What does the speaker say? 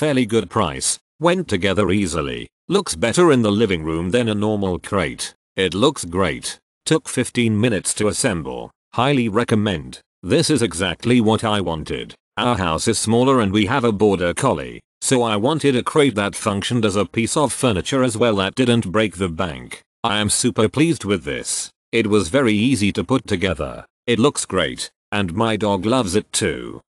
fairly good price, went together easily, looks better in the living room than a normal crate. It looks great. Took 15 minutes to assemble. Highly recommend. This is exactly what I wanted. Our house is smaller and we have a border collie, so I wanted a crate that functioned as a piece of furniture as well that didn't break the bank. I am super pleased with this. It was very easy to put together. It looks great, and my dog loves it too.